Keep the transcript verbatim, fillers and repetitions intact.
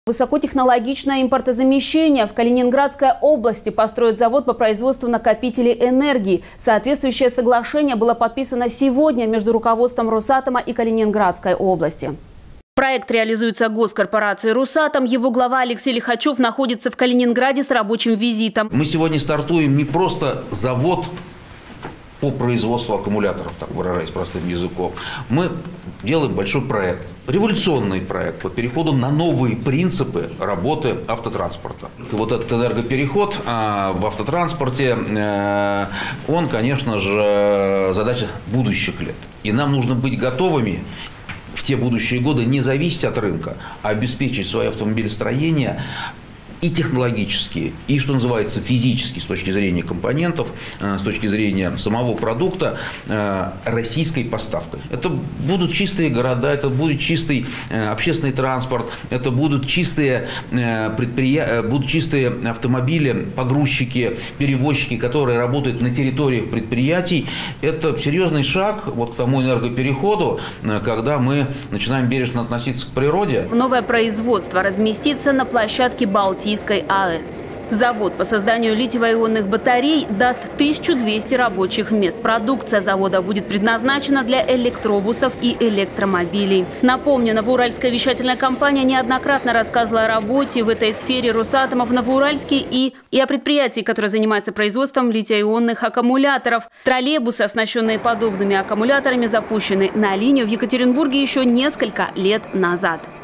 Высокотехнологичное импортозамещение. В Калининградской области построят завод по производству накопителей энергии. Соответствующее соглашение было подписано сегодня между руководством Росатома и Калининградской области. Проект реализуется госкорпорацией «Росатом». Его глава Алексей Лихачев находится в Калининграде с рабочим визитом. Мы сегодня стартуем не просто завод по производству аккумуляторов, так выражаясь простым языком. Мы делаем большой проект, революционный проект по переходу на новые принципы работы автотранспорта. И вот этот энергопереход а, в автотранспорте, а, он, конечно же, задача будущих лет. И нам нужно быть готовыми в те будущие годы не зависеть от рынка, а обеспечить свое автомобилестроение и технологически, и, что называется, физически, с точки зрения компонентов, с точки зрения самого продукта, российской поставкой. Это будут чистые города, это будет чистый общественный транспорт, это будут чистые предприятия, будут чистые автомобили, погрузчики, перевозчики, которые работают на территориях предприятий. Это серьезный шаг вот к тому энергопереходу, когда мы начинаем бережно относиться к природе. Новое производство разместится на площадке Балтийской АЭС. Завод по созданию литиево-ионных батарей даст тысячу двести рабочих мест. Продукция завода будет предназначена для электробусов и электромобилей. Напомню, Новоуральская вещательная компания неоднократно рассказывала о работе в этой сфере Росатома в Новоуральске и, и о предприятии, которое занимается производством литиево-ионных аккумуляторов. Троллейбусы, оснащенные подобными аккумуляторами, запущены на линию в Екатеринбурге еще несколько лет назад.